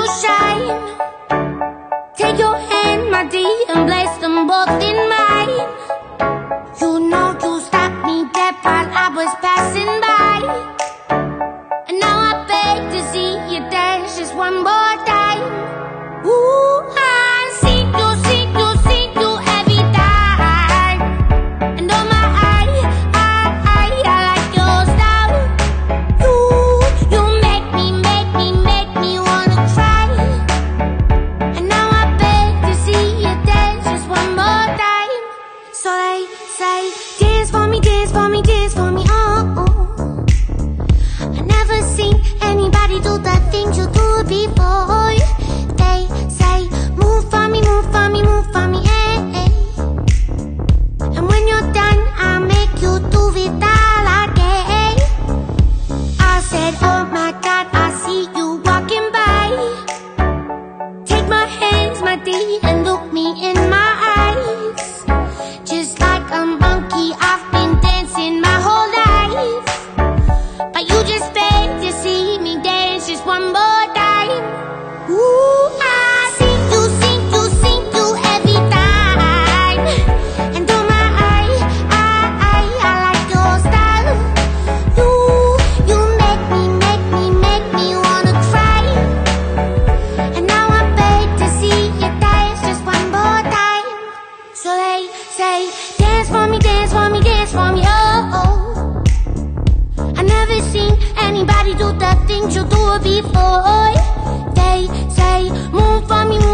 shine. Take your hand, my dear, and place them both in mine. You know you stopped me dead while I was passing by, and now I beg to see you dance just one more time. Ooh, I see you every time. And oh my, I like your style. You make me wanna cry. And now I beg to see you dance just one more time. So they say, dance for me, dance for me, dance for me, oh, oh. I never seen anybody do the things you do before. They say, move for me, move for me, move for me, eh, eh. And when you're done, I'll make you do it all again. I said, oh my God, I see you walking by. Take my hands, my dear, and look me in my eyes. Just like a monkey, I've been dancing my whole life, but you just beg to see me dance just one more time. Ooh, I see you every time. And oh my, I like your style. You make me wanna cry. And now I beg to see you dance just one more time. So they say, dance for me, dance for me, dance for me, oh, oh. I never seen anybody do the things you do before. They say, move for me,